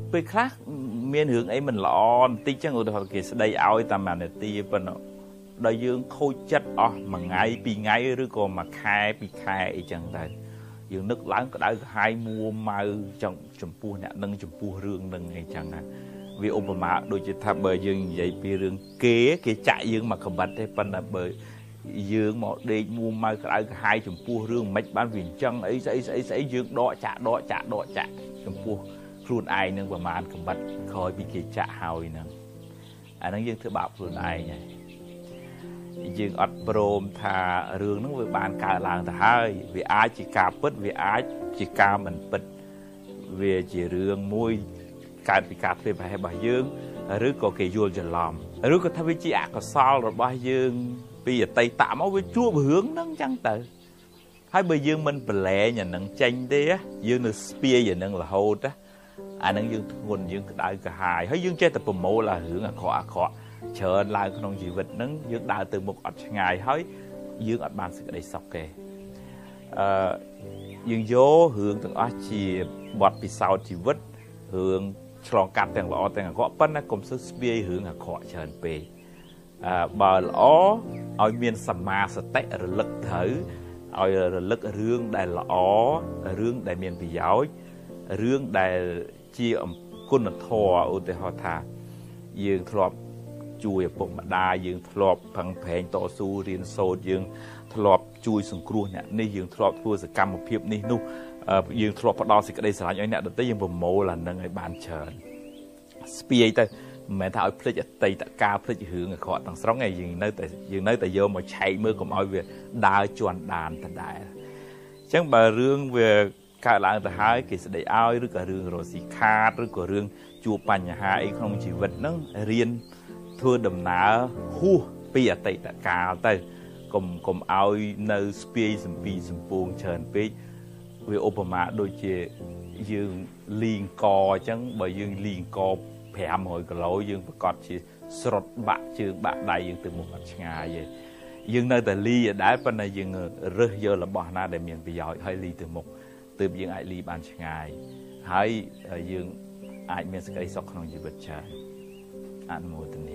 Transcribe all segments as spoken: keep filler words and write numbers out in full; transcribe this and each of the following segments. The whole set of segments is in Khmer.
ពេលខ្លះមានរឿងអីមិនល្អបន្តិចចឹងឧទាហរណ៍គេស្ដីឲ្យតាមនាទីប៉ុណ្ណោះដល់យើងខូចចិត្តអស់មួយថ្ងៃពីរថ្ងៃឬក៏មួយខែពីរខែអីចឹងទៅយើងនឹកឡើងក្តៅក្រហាយមួម៉ៅចង់ចំពោះអ្នកនឹងចំពោះរឿងនឹងអីចឹងណាវាឧបមាដូចជាថាបើយើងនិយាយពីរឿងគេគេចាក់យើងមកក្បិតទេប៉ុន្តែបើយើងមកដេកមួម៉ៅក្តៅក្រហាយចំពោះរឿងមិនបានវាអញ្ចឹងអីស្អីស្អីស្អីយើងដកចាក់ដកចាក់ដកចាក់ចំពោះខ្លួនឯងនឹងប្រមាណក្បិតក្រោយពីគេចាក់ហើយហ្នឹងអាហ្នឹងយើងធ្វើបាបខ្លួនឯងហើយយើងអត់ព្រមថារឿងហ្នឹងវាបានកើតឡើងទៅហើយវាអាចជាការពិតវាអាចជាការមិនពិតវាជារឿងមួយកើតពីការធ្វើប្រហែលរបស់យើងឬក៏គេយល់ច្រឡំឬក៏ថាវាជាអកុសលរបស់យើងពីអតីតមកវាជួបរឿងហ្នឹងចឹងទៅហើយបើយើងមិនប្រឡែងអាហ្នឹងចេញទេយើងនៅស្ពាយអាហ្នឹងរហូតណាអាហ្នឹងយើងធ្ងន់យើងក្តៅក្រហាយហើយយើងចេះតែប្រមូលអារឿងអាក្រក់អាក្រក់ច្រើនឡើងក្នុងជីវិតហ្នឹងយើងដើរទៅមុខអត់ឆ្ងាយហើយយើងអត់បានសេចក្តីសុខទេអឺយើងយករឿងទាំងអស់ជាបទពិសោធន៍ជីវិតរឿងឆ្លងកាត់ទាំងល្អទាំងអាក្រក់ប៉ុន្តែកុំសឹកស្ពាយរឿងអាក្រក់ច្រើនពេកអឺបើល្អឲ្យមានសម្មាសតិរលឹកត្រូវឲ្យរលឹករឿងដែលល្អរឿងដែលមានប្រយោជន៍រឿងដែលជាគុណធម៌ឧទាហរណ៍ថាយើងធ្លាប់ជួយឪពុកម្ដាយយើងធ្លាប់ប្រឹងប្រែងតស៊ូរៀនសូត្រយើងធ្លាប់ជួយសង្គ្រោះអ្នកនេះយើងធ្លាប់ធ្វើសកម្មភាពនេះនោះយើងធ្លាប់ផ្ដល់សេចក្តីស្រឡាញ់ឲ្យអ្នកដទៃយើងប្រមូលអានឹងឲ្យបានច្រើនស្ពាយទៅមិនមែនថាឲ្យភ្លេចអតីតកាលភ្លេចរឿងអាក្រក់ទាំងស្រុងឯងយើងនៅតែយើងនៅតែយកមកឆែកមើលកុំឲ្យវាដើរជន់ដានដដែលអញ្ចឹងបើរឿងវាកើតឡើងទៅហើយគេស្ដីឲ្យឬក៏រឿងរស់ស៊ីខាតឬក៏រឿងជួបបញ្ហាអីក្នុងជីវិតហ្នឹងរៀនធ្វើដំណើរហួសពីអតីតកាលទៅកុំកុំឲ្យនៅស្ពាយសំពីសំពងច្រើនពេកវាឧបមាដូចជាយើងលីងកអញ្ចឹងបើយើងលីងកប្រាំរយគីឡូយើងប្រកាសជាស្រុតបាក់ជើងបាក់ដៃយើងទៅមុខអត់ឆ្ងាយទេយើងនៅតែលីដដែលប៉ុន្តែយើងរើសយករបស់ណាដែលមានប្រយោជន៍ហើយលីទៅមុខទើបយើងអាចលីបានឆ្ងាយហើយយើងអាចមានសេចក្តីសុខក្នុងជីវិតច្រើនអនុមោទនា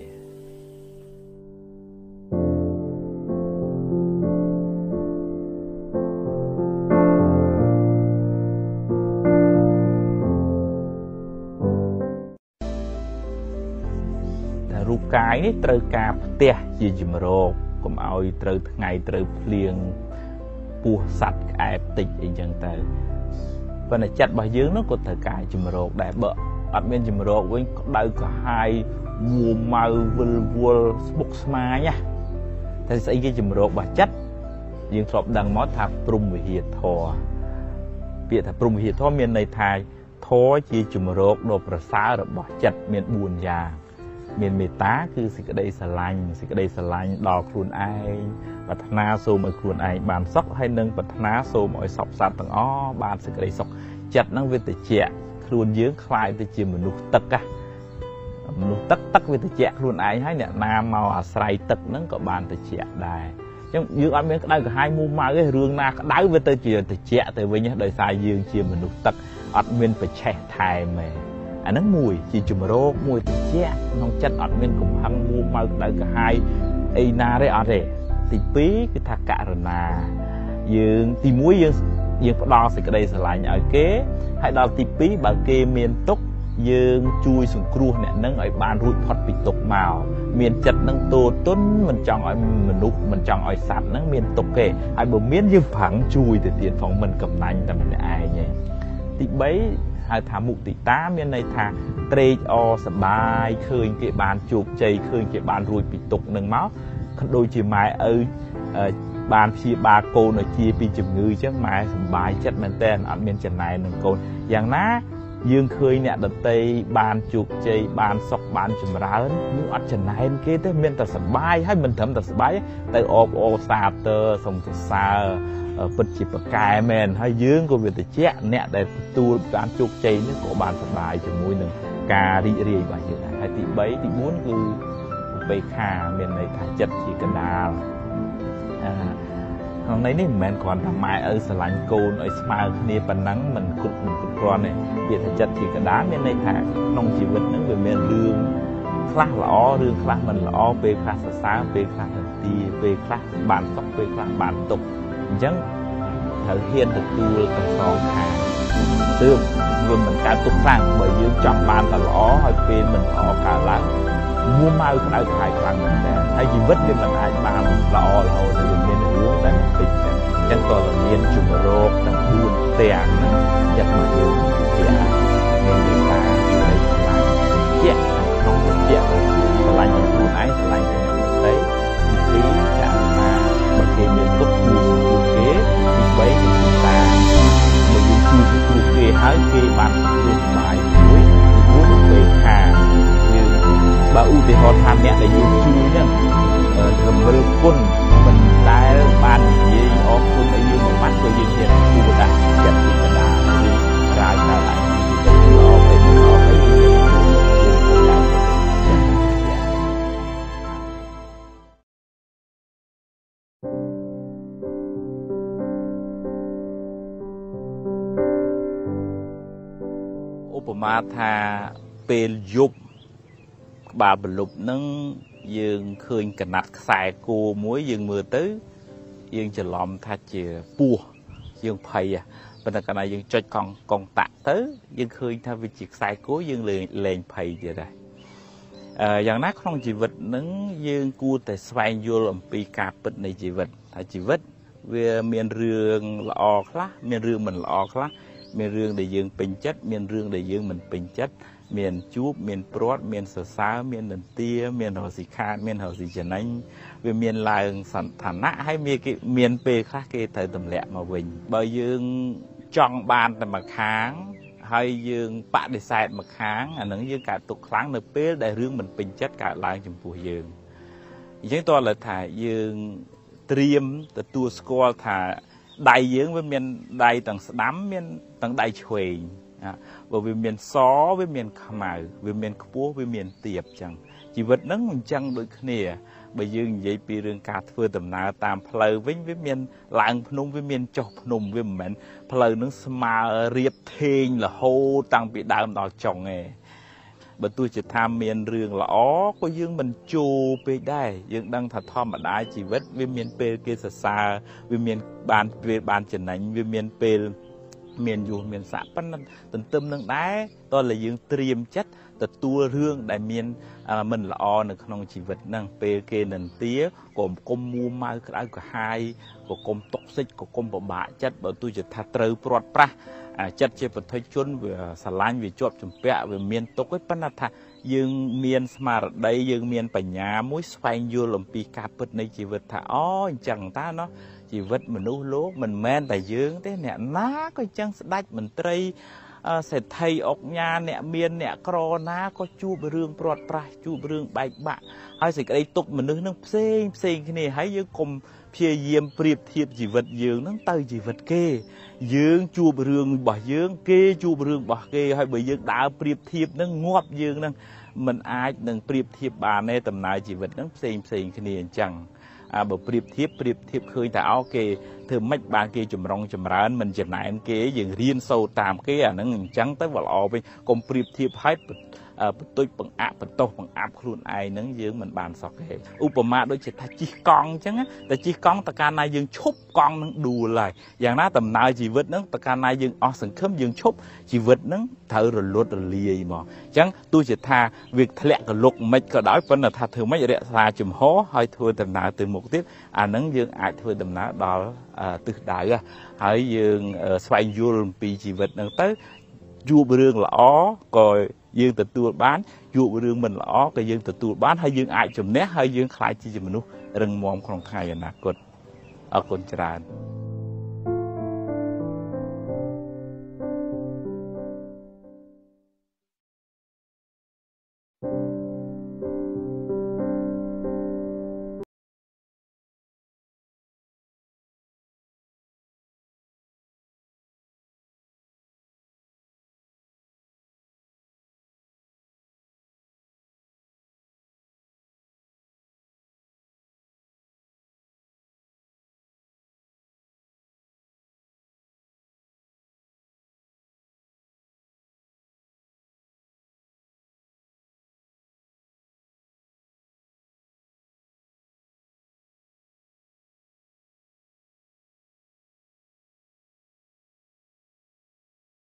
រូបកាយនេះត្រូវការផ្ទះជាជំរកកុំឲ្យត្រូវថ្ងៃត្រូវភ្លៀងពោះសัตว์ក្អែបតិចអីចឹងទៅប៉ុន្តែចិត្តរបស់យើងនោះក៏ត្រូវការជំរកដែរបើអត់មានជំរកវិញក្តៅក្រហាយមួម៉ៅវិលវល់ស្មុគស្មាញណាតែស្អីគេជំរករបស់ចិត្តយើងធ្លាប់ដឹងមកថាព្រំវិហារធម៌ពាក្យថាព្រំវិហារធម៌មានន័យថាធម៌ជាជំរកដ៏ប្រសើររបស់ចិត្តមានបួនយ៉ាងមានមេត្តាគឺសេចក្តីស្រឡាញ់សេចក្តីស្រឡាញ់ដល់ខ្លួនឯងប្រាថ្នាសូមឲ្យខ្លួនឯងបានសុខហើយនឹងប្រាថ្នាសូមឲ្យសពសត្វទាំងអស់បានសេចក្តីសុខចិត្តហ្នឹងវាតិចខ្លួនយើងคล้ายទៅជាមនុស្សទឹកណាមនុស្សទឹកទឹកវាតិចខ្លួនឯងហើយអ្នកណាមកអាស្រ័យទឹកហ្នឹងក៏បានតិចដែរអញ្ចឹងយើងអត់មានក្តៅក្រហាយមូម៉ៅទេរឿងណាក្តៅវាទៅជាតិចទៅវិញដោយសារយើងជាមនុស្សទឹកអត់មានប្រឆេះថែមទេអាហ្នឹងមួយជាជំរកមួយតិចក្នុងចិត្តអត់មានកំហឹងមូម៉ៅក្តៅក្រហាយអីណាទេអត់ទេទីពីរគឺថាករណាយើងទីមួយយើងយើងផ្ដល់សេចក្តីស្រឡាញ់ឲ្យគេហើយដល់ទីពីរបើគេមានទុក្ខយើងជួយសង្គ្រោះអ្នកនឹងឲ្យបានរួចផុតពីទុក្ខមកមានចិត្តនឹងទោទន់មិនចង់ឲ្យមនុស្សមិនចង់ឲ្យសត្វនឹងមានទុក្ខទេហើយបើមានយើងប្រឹងជួយទៅទៀតផងមិនកំណាញ់តែម្នាក់ឯងទេទីបីហៅថាមុទិតាមានន័យថាត្រេកអរសប្បាយឃើញគេបានជោគជ័យឃើញគេបានរួចពីទុក្ខនឹងមកដូចជាម៉ែឪបានព្យាបាលកូនឲ្យជាពីជំងឺអញ្ចឹងម៉ែសប្បាយចិត្តមែនតើអត់មានចំណែននឹងកូនយ៉ាងណាយើងឃើញអ្នកដតីបានជោគជ័យបានសុខបានចម្រើនយើងអត់ចំណែនគេទេមានតែសប្បាយហើយមិនត្រឹមតែសប្បាយទៅអបអរសាទរសូមសរសើរពិតជាប្រកែមែនហើយយើងក៏វាតិចអ្នកដែលទទួលបានជោគជ័យនេះក៏បានសប្បាយជាមួយនឹងការរីករាយរបស់យើងដែរហើយទីបីទីបួនគឺឧបេក្ខាមានន័យថាចិត្តជាកណ្ដាលក្នុងន័យនេះមិនមែនគ្រាន់តែម៉ែឪស្រឡាញ់កូនឲ្យស្មើគ្នាប៉ុណ្ណឹងមិនគ្រប់មិនគ្រប់គ្រាន់ទេវាថាចិត្តជាកដាលមានន័យថាក្នុងជីវិតហ្នឹងវាមានរឿងខ្លះល្អរឿងខ្លះមិនល្អពេលខ្លះសរសើរពេលខ្លះទៅទីពេលខ្លះបានសុខពេលខ្លះបានទុក្ខអញ្ចឹងត្រូវហ៊ានទទួលទាំងសងខាងទើបវាមិនកើតទុក្ខខ្លាំងបើយើងចង់បានតែល្អហើយពេលមិនល្អកើតឡើងមួម៉ៅក្តៅក្រហាយខ្លាំងមែនតើហើយជីវិតវាមិនអាចបានល្អរហូតទៅវាមានរឿងដែលមិនពេញចិត្តអញ្ចឹងក៏មានជំរកទាំងបួនទាំងហ្នឹងយកមកយើងជាមានមេត្តានៃខ្លាំងជាក្នុងជាស្រឡាញ់ខ្លួនឯងស្រឡាញ់ទៅអ្នកដទៃទីពីរចាក់ណាបើគេមានទុកមួយជួយគេទីបីគឺតាបើយើងជួយជួយគេហើយគេបានសុខបាយមួយមួយពេលខាយើងបើឧទាហរណ៍ថាអ្នកដែលយើងជួយហ្នឹងរំលឹកគុណមិនដែលបាននិយាយអរគុណឲ្យយើងមួយម៉ាត់ក៏យើងមានគួរដាក់ចិត្តពីកណ្ដាលឬក្រៅតែឡើងពីចិត្តល្អទៅល្អទៅឧបមាថាពេលយប់ក្បាលប្រលប់នឹងយើងឃើញកណាត់ខ្សែគោមួយយើងមើលទៅយើងច្រឡំថាជាពស់យើងភ័យប៉ុន្តែកាលណាយើងចុចកង់កង់តាក់ទៅយើងឃើញថាវាជាខ្សែគោយើងលែងលែងភ័យទៀតដែរអឺយ៉ាងណាក្នុងជីវិតនឹងយើងគួរតែស្វែងយល់អំពីការពិតនៃជីវិតថាជីវិតវាមានរឿងល្អខ្លះមានរឿងមិនល្អខ្លះមានរឿងដែលយើងពេញចិត្តមានរឿងដែលយើងមិនពេញចិត្តមានជួបមានព្រាត់មានសរសើរមាននន្ទាមានរស៊ីខាតមានរស៊ីចំណេញវាមានឡើងសន្តានៈហើយមានគេមានពេលខ្លះគេត្រូវទម្លាក់មកវិញបើយើងចង់បានតែមួយខាងហើយយើងបដិសេធមួយខាងអានឹងយើងកើតទុកខ្លាំងនៅពេលដែលរឿងមិនពេញចិត្តកើតឡើងចំពោះយើងអញ្ចឹងតើលើថាយើងត្រៀមទទួលស្គាល់ថាដៃយើងវាមានដៃទាំងស្ដាំមានទាំងដៃឆ្វេងបើវាមានសវាមានខ្មៅវាមានខ្ពស់វាមានទាបអញ្ចឹងជីវិតហ្នឹងអញ្ចឹងដូចគ្នាបើយើងនិយាយពីរឿងការធ្វើដំណើរតាមផ្លូវវិញវាមានឡើងភ្នំវាមានចុះភ្នំវាមិនមែនផ្លូវហ្នឹងស្មើរៀបធេងរហូតតាំងពីដើមដល់ចុងទេបើទោះជាថាមានរឿងល្អក៏យើងមិនជួពេកដែរយើងដឹងថាធម្មតាជីវិតវាមានពេលគេសរសើរវាមានបានពេលបានចំណេញវាមានពេលមានយុះមានស័កប៉ុន្តែទន្ទឹមនឹងដែរតើតែយើងត្រៀមចិត្តទទួលរឿងដែលមានមិនល្អនៅក្នុងជីវិតហ្នឹងពេលគេនន្ទាក៏គុំមួម៉ៅក្តៅក្រហាយក៏គុំតុកសិចក៏គុំពិបាកចិត្តបើទោះជាថាត្រូវព្រាត់ប្រាសចិត្តជាពុទ្ធជនវាស្រឡាញ់វាជាប់ជំពាក់វាមានទុកឯប៉ុន្តែថាយើងមានស្មារតីយើងមានបញ្ញាមួយស្វែងយល់អំពីការពិតនៃជីវិតថាអូអញ្ចឹងតាណោះជីវិតមនុស្សលោកមិនមែនតែយើងទេអ្នកណាក៏អញ្ចឹងស្ដេចមន្ត្រីសេដ្ឋីអុកញ៉ាអ្នកមានអ្នកក្រណាក៏ជួបរឿងព្រាត់ប្រាសជួបរឿងបែកបាក់ហើយសេចក្តីទុក្ខមនុស្សនឹងផ្សេងផ្សេងគ្នាហើយយើងកុំព្យាយាមប្រៀបធៀបជីវិតយើងនឹងទៅជីវិតគេយើងជួបរឿងរបស់យើងគេជួបរឿងរបស់គេហើយបើយើងដើរប្រៀបធៀបនឹងងាប់យើងនឹងមិនអាចនឹងប្រៀបធៀបបានទេដំណើរជីវិតនឹងផ្សេងផ្សេងគ្នាអញ្ចឹងបើប្រៀបធៀបប្រៀបធៀបឃើញតែអោគេធ្វើម៉េចបានគេចម្រុងចម្រើនមិនចំណែនគេយើងរៀនសូត្រតាមគេអាហ្នឹងអញ្ចឹងទៅវាល្អវិញកុំប្រៀបធៀបឲ្យបន្ទុចបង្អាក់បន្ទោសបង្អាប់ខ្លួនឯងហ្នឹងយើងមិនបានសក់ទេឧបមាដូចជាថាជិះកង់អញ្ចឹងតែជិះកង់តកាលណាយើងឈប់កង់នឹងដួលហើយយ៉ាងណាដំណើរជីវិតហ្នឹងតកាលណាយើងអស់សង្ឃឹមយើងឈប់ជីវិតហ្នឹងត្រូវរលត់រលាយមកអញ្ចឹងទោះជាថាវាធ្លាក់កលុកមិនក៏ដោយប៉ុន្តែថាធ្វើម៉េចរក្សាជំហរហើយធ្វើដំណើរទៅមុខទៀតអាហ្នឹងយើងអាចធ្វើដំណើរដល់ទិសដៅហើយយើងស្វែងយល់អំពីជីវិតហ្នឹងទៅជួបរឿងល្អក៏យើងទទួលបានជួបរឿងមិនល្អក៏យើងទទួលបានហើយយើងអាចជំនះហើយយើងខ្លាចជាមនុស្សរឹងមាំក្នុងថ្ងៃអនាគតអរគុណច្រើន